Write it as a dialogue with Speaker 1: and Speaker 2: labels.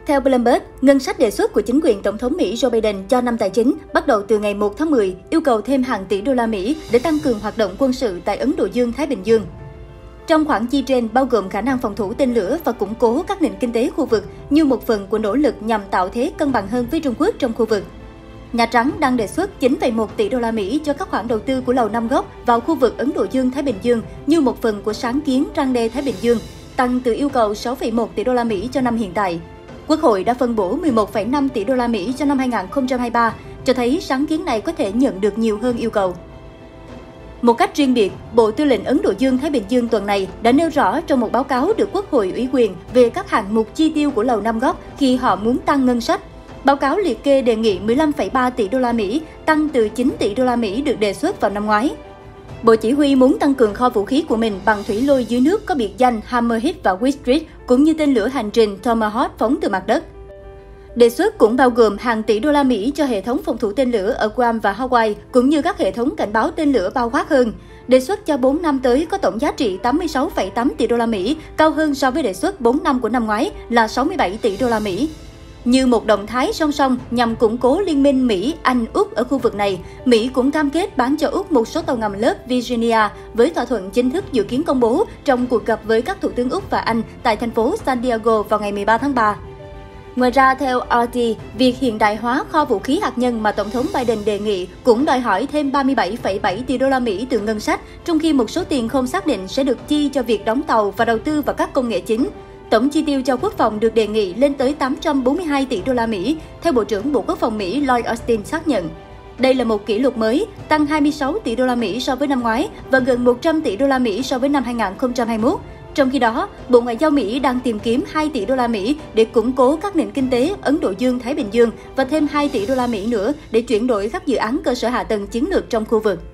Speaker 1: Theo Bloomberg, ngân sách đề xuất của chính quyền Tổng thống Mỹ Joe Biden cho năm tài chính bắt đầu từ ngày 1 tháng 10 yêu cầu thêm hàng tỷ đô la Mỹ để tăng cường hoạt động quân sự tại Ấn Độ Dương-Thái Bình Dương. Trong khoản chi trên bao gồm khả năng phòng thủ tên lửa và củng cố các nền kinh tế khu vực như một phần của nỗ lực nhằm tạo thế cân bằng hơn với Trung Quốc trong khu vực. Nhà Trắng đang đề xuất 9,1 tỷ đô la Mỹ cho các khoản đầu tư của Lầu Năm Góc vào khu vực Ấn Độ Dương-Thái Bình Dương như một phần của sáng kiến răn đe Thái Bình Dương, tăng từ yêu cầu 6,1 tỷ đô la Mỹ cho năm hiện tại. Quốc hội đã phân bổ 11,5 tỷ đô la Mỹ cho năm 2023, cho thấy sáng kiến này có thể nhận được nhiều hơn yêu cầu. Một cách riêng biệt, Bộ Tư lệnh Ấn Độ Dương-Thái Bình Dương tuần này đã nêu rõ trong một báo cáo được Quốc hội ủy quyền về các hạng mục chi tiêu của Lầu Năm Góc khi họ muốn tăng ngân sách. Báo cáo liệt kê đề nghị 15,3 tỷ đô la Mỹ, tăng từ 9 tỷ đô la Mỹ được đề xuất vào năm ngoái. Bộ Chỉ huy muốn tăng cường kho vũ khí của mình bằng thủy lôi dưới nước có biệt danh Hammerhead và Whitstreak, cũng như tên lửa hành trình Tomahawk phóng từ mặt đất. Đề xuất cũng bao gồm hàng tỷ đô la Mỹ cho hệ thống phòng thủ tên lửa ở Guam và Hawaii, cũng như các hệ thống cảnh báo tên lửa bao quát hơn. Đề xuất cho 4 năm tới có tổng giá trị 86,8 tỷ đô la Mỹ, cao hơn so với đề xuất 4 năm của năm ngoái là 67 tỷ đô la Mỹ. Như một động thái song song nhằm củng cố liên minh Mỹ, Anh, Úc ở khu vực này, Mỹ cũng cam kết bán cho Úc một số tàu ngầm lớp Virginia với thỏa thuận chính thức dự kiến công bố trong cuộc gặp với các thủ tướng Úc và Anh tại thành phố San Diego vào ngày 13 tháng 3. Ngoài ra, theo RT, việc hiện đại hóa kho vũ khí hạt nhân mà Tổng thống Biden đề nghị cũng đòi hỏi thêm 37,7 tỷ đô la Mỹ từ ngân sách, trong khi một số tiền không xác định sẽ được chi cho việc đóng tàu và đầu tư vào các công nghệ chính. Tổng chi tiêu cho quốc phòng được đề nghị lên tới 842 tỷ đô la Mỹ, theo Bộ trưởng Bộ Quốc phòng Mỹ Lloyd Austin xác nhận. Đây là một kỷ lục mới, tăng 26 tỷ đô la Mỹ so với năm ngoái và gần 100 tỷ đô la Mỹ so với năm 2021. Trong khi đó, Bộ Ngoại giao Mỹ đang tìm kiếm 2 tỷ đô la Mỹ để củng cố các nền kinh tế Ấn Độ Dương-Thái Bình Dương và thêm 2 tỷ đô la Mỹ nữa để chuyển đổi các dự án cơ sở hạ tầng chiến lược trong khu vực.